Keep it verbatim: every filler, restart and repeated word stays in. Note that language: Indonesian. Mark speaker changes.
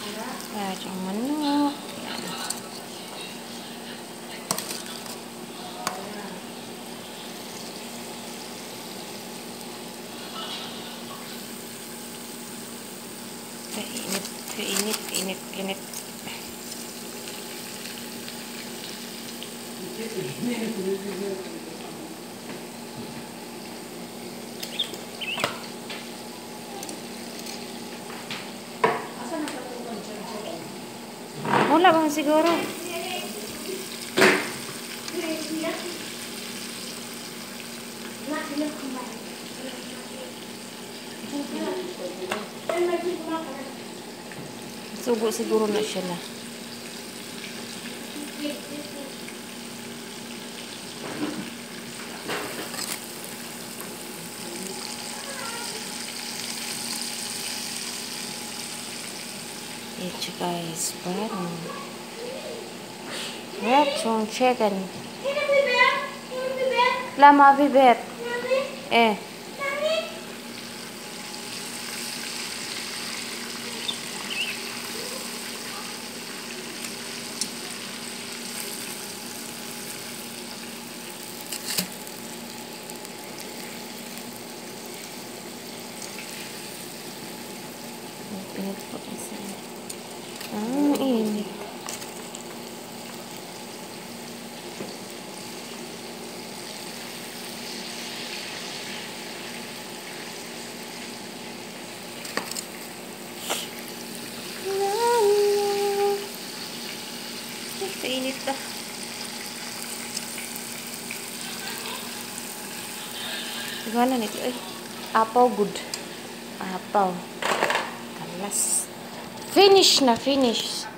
Speaker 1: Ayan yung manok. Kainit, kainit, kainit, kainit. Wala bang siguro? Sugo siguro na siya na. Ito guys, parang red yung chicken. Lama bibet. Eh. Init po kasi. Ah, init. Init na. Gimana nih? Eh, apaw good. Apaw. Kalas. Finish na, finish.